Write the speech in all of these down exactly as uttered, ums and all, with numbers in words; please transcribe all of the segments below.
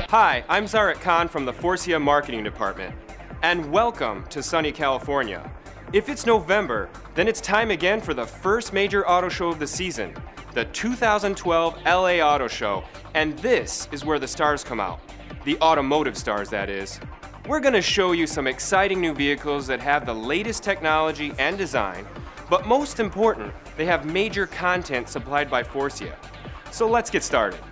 Hi, I'm Zaret Khan from the Forcia Marketing Department, and welcome to sunny California. If it's November, then it's time again for the first major auto show of the season, the two thousand twelve L A Auto Show, and this is where the stars come out. The automotive stars, that is. We're going to show you some exciting new vehicles that have the latest technology and design, but most important, they have major content supplied by Forcia. So let's get started.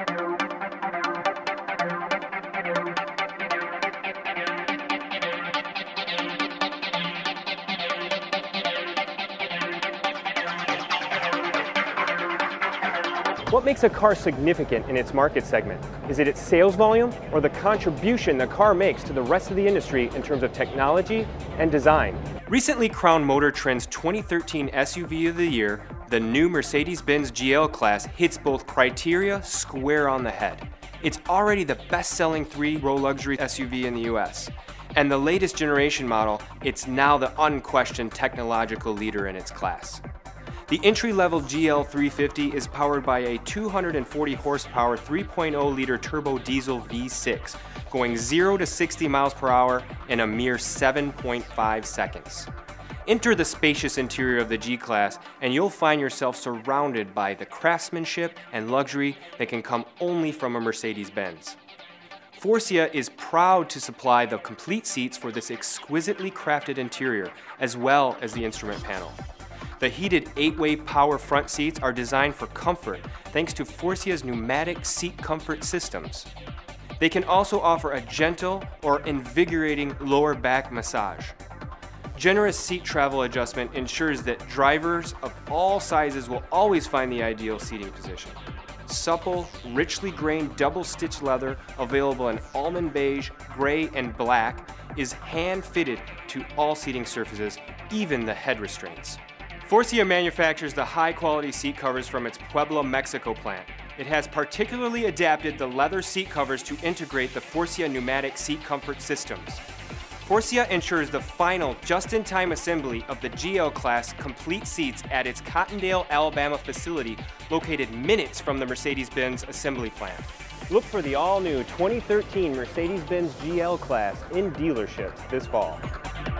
What makes a car significant in its market segment? Is it its sales volume or the contribution the car makes to the rest of the industry in terms of technology and design? Recently crowned Motor Trend's twenty thirteen S U V of the Year, the new Mercedes-Benz G L class hits both criteria square on the head. It's already the best-selling three-row luxury S U V in the U S. And the latest generation model, it's now the unquestioned technological leader in its class. The entry-level G L three fifty is powered by a two hundred forty horsepower three point oh liter turbo diesel V six, going zero to sixty miles per hour in a mere seven point five seconds. Enter the spacious interior of the G-Class and you'll find yourself surrounded by the craftsmanship and luxury that can come only from a Mercedes-Benz. Forcia is proud to supply the complete seats for this exquisitely crafted interior, as well as the instrument panel. The heated eight-way power front seats are designed for comfort thanks to Forcia's pneumatic seat comfort systems. They can also offer a gentle or invigorating lower back massage. Generous seat travel adjustment ensures that drivers of all sizes will always find the ideal seating position. Supple, richly grained double-stitched leather available in almond beige, gray, and black is hand-fitted to all seating surfaces, even the head restraints. Forcia manufactures the high-quality seat covers from its Puebla, Mexico plant. It has particularly adapted the leather seat covers to integrate the Forcia pneumatic seat comfort systems. Forcia ensures the final just-in-time assembly of the G L class complete seats at its Cottondale, Alabama facility located minutes from the Mercedes-Benz assembly plant. Look for the all-new twenty thirteen Mercedes-Benz G L class in dealerships this fall.